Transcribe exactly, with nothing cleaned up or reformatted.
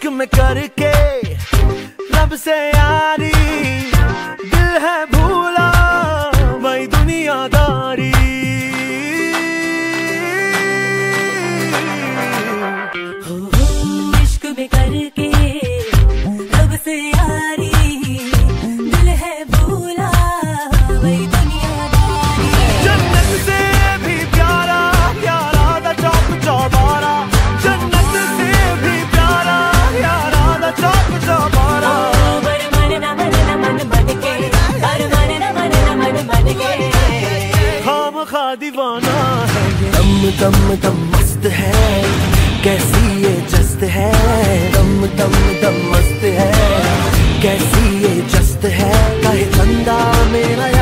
में करके रब से यारी, दिल है भूला वही दुनियादारी। इश्क में करके रब से यारी, दिल है भूला वही दुनियादारी। जन्नत से भी प्यारा यारा दा चौक चौबारा, जन्नत से भी प्यारा यारा दा चौक चौबारा। मन मन न मन न मन बन के, हर मन न मन न मन बन के, खाम खा दीवाना है ये। दम दम दम मस्त है, कैसी ये जस्त है। दम दम दम मस्त है, कैसी ये जस्त है। कहे चंदा मेरा